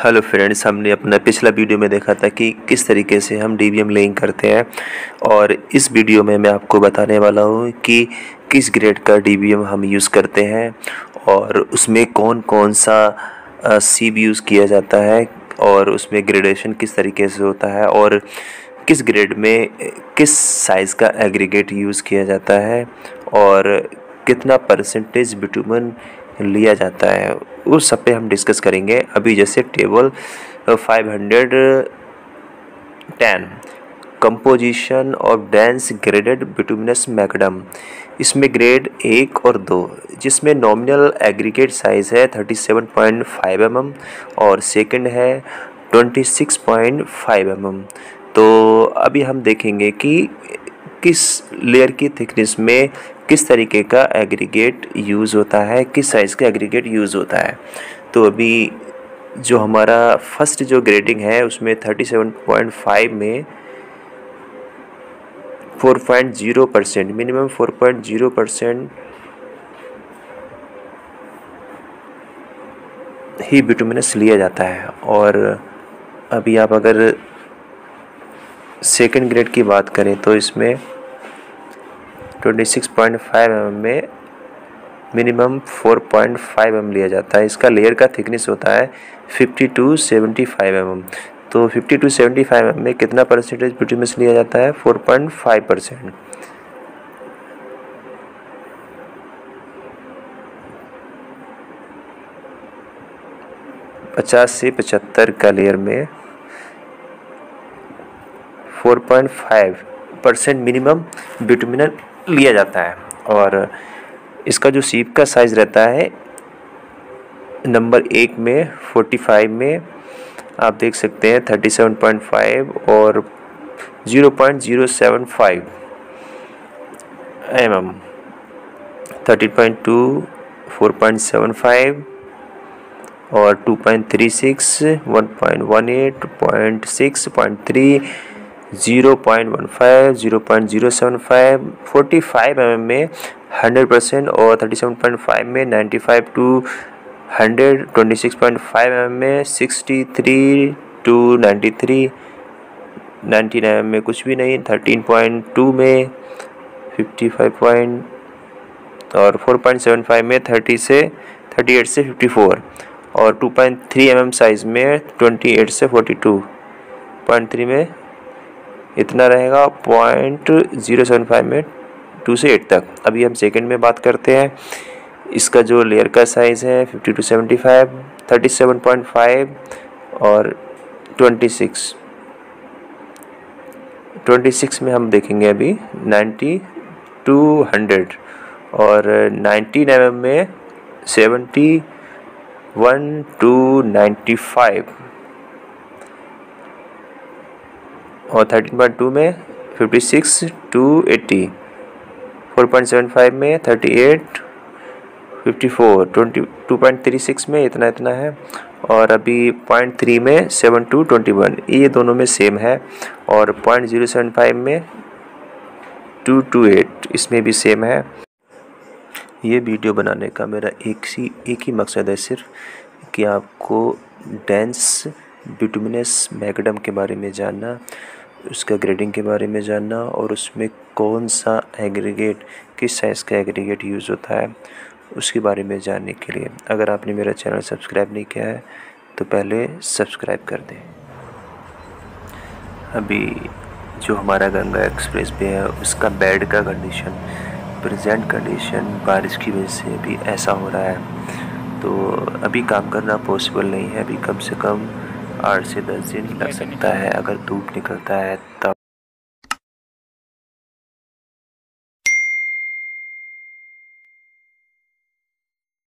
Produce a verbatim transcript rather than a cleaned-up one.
Hello friends, हमने अपना पिछला वीडियो में देखा था कि किस तरीके से हम डी बी एम लेइंग करते हैं। और इस वीडियो में मैं आपको बताने वाला हूँ कि किस ग्रेड का डी बी एम हम यूज़ करते हैं और उसमें कौन कौन सा सीब यूज़ किया जाता है और उसमें ग्रेडेशन किस तरीके से होता है और किस ग्रेड में किस साइज़ का एग्रीगेट यूज़ किया जाता है और कितना परसेंटेज बिटुमन लिया जाता है, उस सब पे हम डिस्कस करेंगे। अभी जैसे table five hundred ten composition of dense graded bituminous macadam, इसमें ग्रेड एक और दो, जिसमें नॉमिनल एग्रीगेट साइज़ है thirty seven point five M M और सेकंड है twenty six point five M M. तो अभी हम देखेंगे कि किस लेयर की थिकनेस में किस तरीके का एग्रीगेट यूज़ होता है, किस साइज़ का एग्रीगेट यूज़ होता है। तो अभी जो हमारा फर्स्ट जो ग्रेडिंग है उसमें थर्टी सेवन पॉइंट फाइव में four point zero percent minimum four point zero percent ही बिटुमिनस लिया जाता है। और अभी आप अगर सेकंड ग्रेड की बात करें तो इसमें twenty six point five M M में minimum four point five M M लिया जाता है। इसका लेयर का थिकनेस होता है fifty two seventy five M M. तो fifty two seventy five M M में कितना परसेंटेज बिटुमिनस लिया जाता है? Four point five percent. पचास से पचहत्तर का लेयर में four point five percent minimum bituminous लिया जाता है। और इसका जो सीप का साइज़ रहता है नंबर एक में फोर्टी फाइव में आप देख सकते हैं थर्टी सेवन पॉइंट फाइव और zero point zero seven five M M, thirty point two four point seven five और two point three six one point one eight point six point three zero point one five zero point zero seven five forty five M M में hundred percent और thirty seven point five में ninety five two hundred twenty six point five M M में sixty three two ninety three ninety nine M M में कुछ भी नहीं, thirteen point two में fifty five point और four point seven five में thirty से थर्टी एट से फिफ्टी फोर और two point three M M size में ट्वेंटी एट से फोर्टी टू पॉइंट थ्री में इतना रहेगा, पॉइंट ज़ीरो सेवन फाइव में टू से एट तक। अभी हम सेकंड में बात करते हैं। इसका जो लेयर का साइज़ है fifty two seventy five, thirty seven point five और ट्वेंटी सिक्स ट्वेंटी सिक्स में हम देखेंगे अभी नाइन्टी टू हंड्रेड और नाइन्टीन एम एम में seventy one two ninety five और थर्टीन पॉइंट टू में fifty six two eighty, four point seven five में thirty eight fifty four, twenty two point three six में इतना इतना है और अभी पॉइंट थ्री में सेवन टू ट्वेंटी वन, ये दोनों में सेम है। और पॉइंट ज़ीरो सेवन फाइव में टू टू एट, इसमें भी सेम है। ये वीडियो बनाने का मेरा एक ही एक ही मकसद है सिर्फ कि आपको डेंस बिटुमिनस मैकडम के बारे में जानना, उसका ग्रेडिंग के बारे में जानना और उसमें कौन सा एग्रीगेट किस साइज़ का एग्रीगेट यूज़ होता है उसके बारे में जानने के लिए। अगर आपने मेरा चैनल सब्सक्राइब नहीं किया है तो पहले सब्सक्राइब कर दें। अभी जो हमारा गंगा एक्सप्रेस पे है उसका बेड का कंडीशन, प्रेजेंट कंडीशन बारिश की वजह से अभी ऐसा हो रहा है, तो अभी काम करना पॉसिबल नहीं है। अभी कम से कम आठ से दस दिन लग सकता है अगर धूप निकलता है तब।